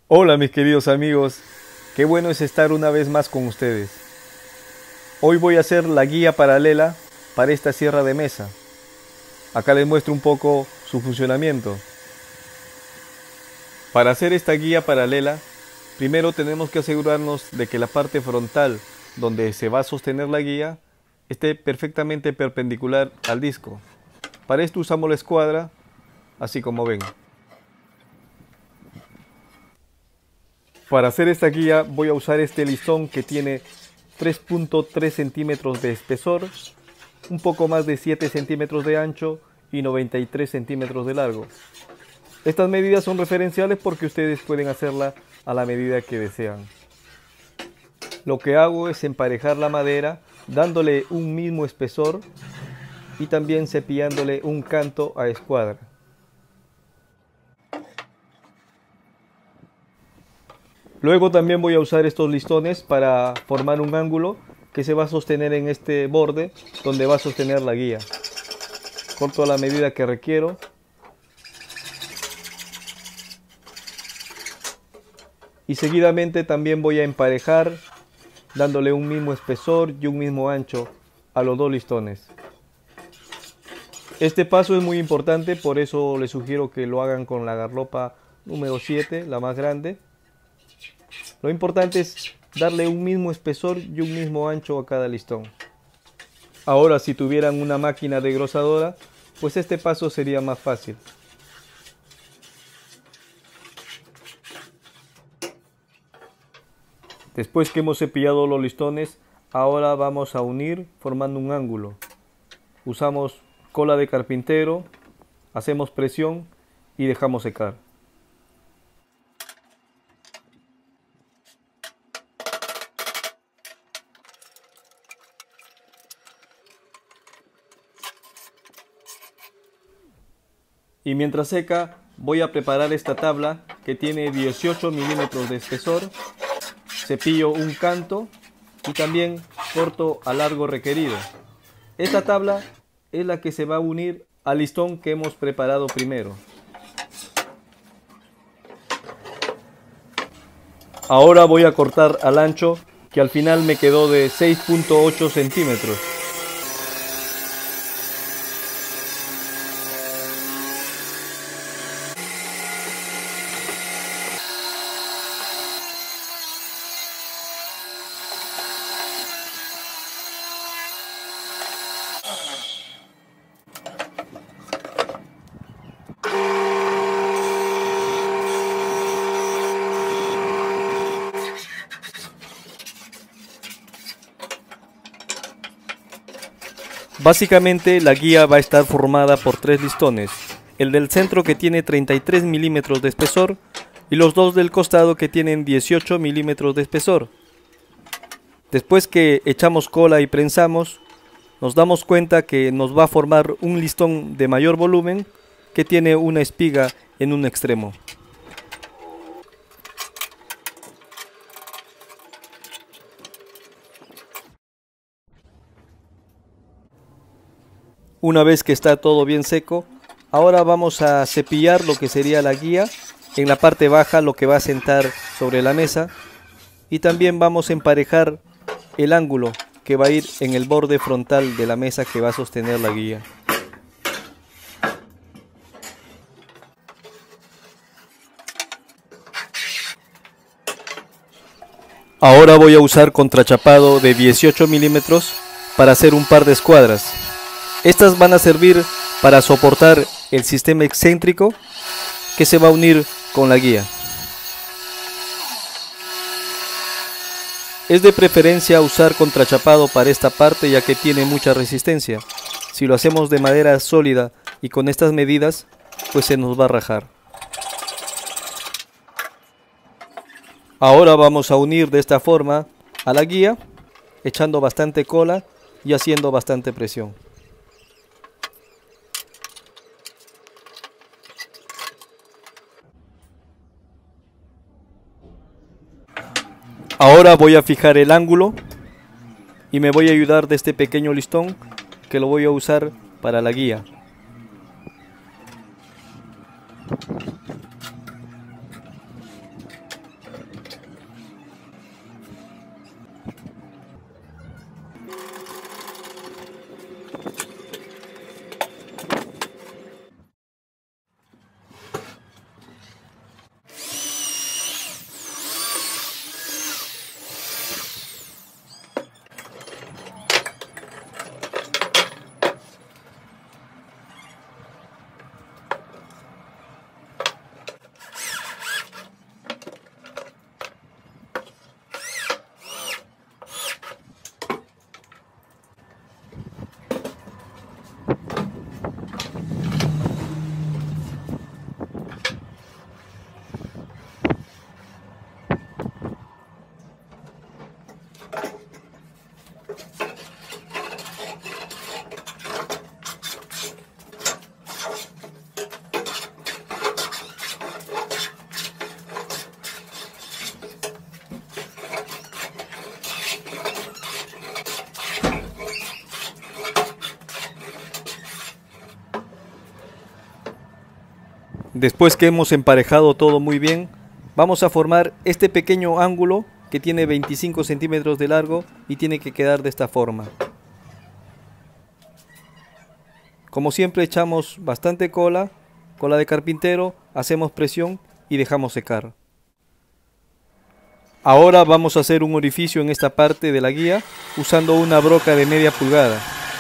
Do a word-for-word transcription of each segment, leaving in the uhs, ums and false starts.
Hola mis queridos amigos, qué bueno es estar una vez más con ustedes. Hoy voy a hacer la guía paralela para esta sierra de mesa. Acá les muestro un poco su funcionamiento. Para hacer esta guía paralela, primero tenemos que asegurarnos de que la parte frontal donde se va a sostener la guía esté perfectamente perpendicular al disco. Para esto usamos la escuadra, así como ven. Para hacer esta guía voy a usar este listón que tiene tres punto tres centímetros de espesor, un poco más de siete centímetros de ancho y noventa y tres centímetros de largo. Estas medidas son referenciales porque ustedes pueden hacerla a la medida que desean. Lo que hago es emparejar la madera dándole un mismo espesor y también cepillándole un canto a escuadra. Luego también voy a usar estos listones para formar un ángulo que se va a sostener en este borde donde va a sostener la guía. Corto a la medida que requiero. Y seguidamente también voy a emparejar dándole un mismo espesor y un mismo ancho a los dos listones. Este paso es muy importante, por eso les sugiero que lo hagan con la garlopa número siete, la más grande. Lo importante es darle un mismo espesor y un mismo ancho a cada listón. Ahora, si tuvieran una máquina desgrosadora, pues este paso sería más fácil. Después que hemos cepillado los listones, ahora vamos a unir formando un ángulo. Usamos cola de carpintero, hacemos presión y dejamos secar. Y mientras seca, voy a preparar esta tabla que tiene dieciocho milímetros de espesor. Cepillo un canto y también corto al largo requerido. Esta tabla es la que se va a unir al listón que hemos preparado primero. Ahora voy a cortar al ancho, que al final me quedó de seis punto ocho centímetros. Básicamente la guía va a estar formada por tres listones, el del centro que tiene treinta y tres milímetros de espesor y los dos del costado que tienen dieciocho milímetros de espesor. Después que echamos cola y prensamos, nos damos cuenta que nos va a formar un listón de mayor volumen que tiene una espiga en un extremo. Una vez que está todo bien seco, ahora vamos a cepillar lo que sería la guía, en la parte baja lo que va a sentar sobre la mesa, y también vamos a emparejar el ángulo que va a ir en el borde frontal de la mesa que va a sostener la guía. Ahora voy a usar contrachapado de dieciocho milímetros para hacer un par de escuadras. Estas van a servir para soportar el sistema excéntrico que se va a unir con la guía. Es de preferencia usar contrachapado para esta parte ya que tiene mucha resistencia. Si lo hacemos de madera sólida y con estas medidas, pues se nos va a rajar. Ahora vamos a unir de esta forma a la guía, echando bastante cola y haciendo bastante presión. Ahora voy a fijar el ángulo y me voy a ayudar de este pequeño listón que lo voy a usar para la guía. Después que hemos emparejado todo muy bien, vamos a formar este pequeño ángulo que tiene veinticinco centímetros de largo y tiene que quedar de esta forma. Como siempre echamos bastante cola, cola de carpintero, hacemos presión y dejamos secar. Ahora vamos a hacer un orificio en esta parte de la guía usando una broca de media pulgada.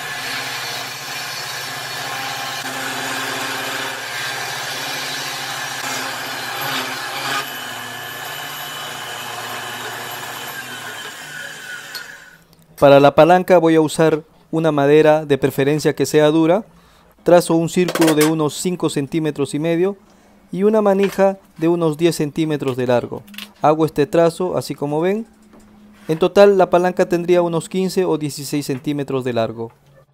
Para la palanca voy a usar una madera de preferencia que sea dura. Trazo un círculo de unos cinco centímetros y medio y una manija de unos diez centímetros de largo. Hago este trazo así como ven. En total la palanca tendría unos quince o dieciséis centímetros de largo.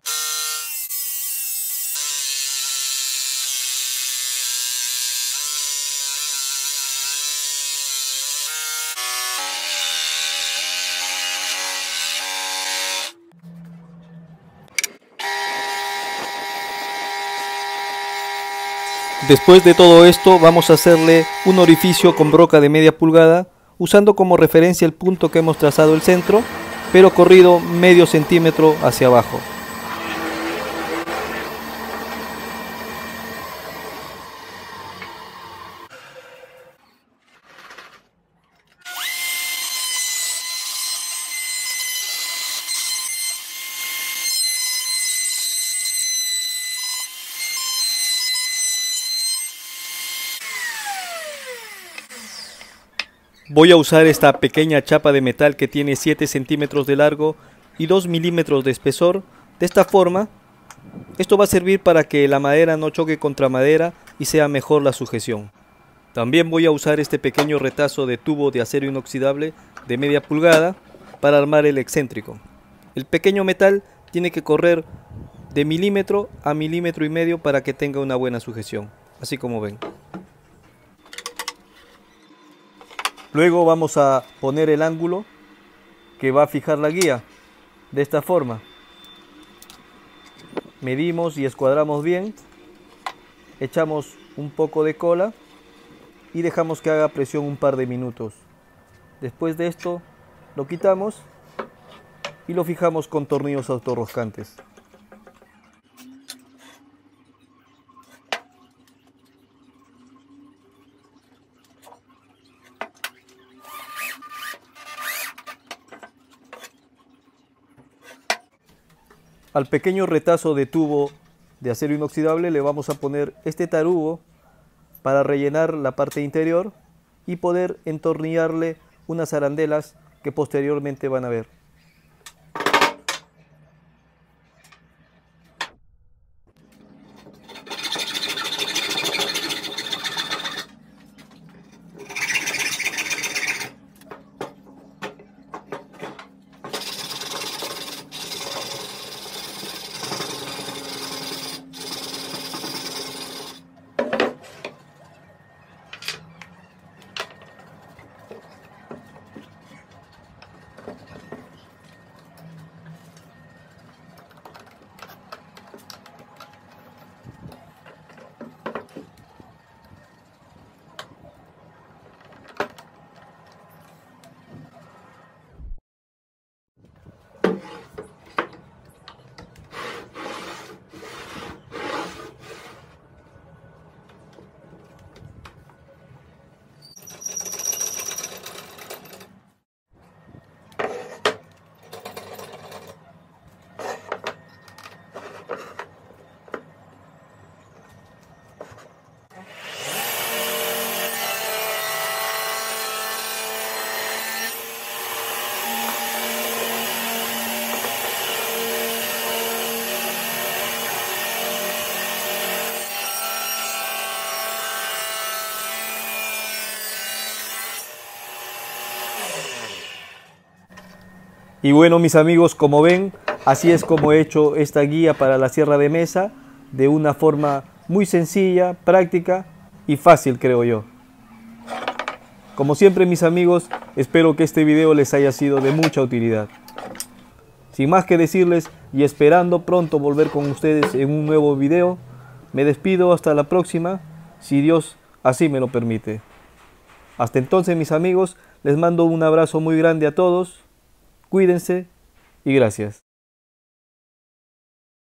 Después de todo esto vamos a hacerle un orificio con broca de media pulgada usando como referencia el punto que hemos trazado el centro, pero corrido medio centímetro hacia abajo. Voy a usar esta pequeña chapa de metal que tiene siete centímetros de largo y dos milímetros de espesor. De esta forma, esto va a servir para que la madera no choque contra madera y sea mejor la sujeción. También voy a usar este pequeño retazo de tubo de acero inoxidable de media pulgada para armar el excéntrico. El pequeño metal tiene que correr de milímetro a milímetro y medio para que tenga una buena sujeción, así como ven. Luego vamos a poner el ángulo que va a fijar la guía, de esta forma. Medimos y escuadramos bien, echamos un poco de cola y dejamos que haga presión un par de minutos. Después de esto lo quitamos y lo fijamos con tornillos autorroscantes. Al pequeño retazo de tubo de acero inoxidable le vamos a poner este tarugo para rellenar la parte interior y poder entornillarle unas arandelas que posteriormente van a ver. Y bueno, mis amigos, como ven, así es como he hecho esta guía para la sierra de mesa, de una forma muy sencilla, práctica y fácil, creo yo. Como siempre, mis amigos, espero que este video les haya sido de mucha utilidad. Sin más que decirles y esperando pronto volver con ustedes en un nuevo video, me despido hasta la próxima si Dios así me lo permite. Hasta entonces, mis amigos, les mando un abrazo muy grande a todos, cuídense y gracias.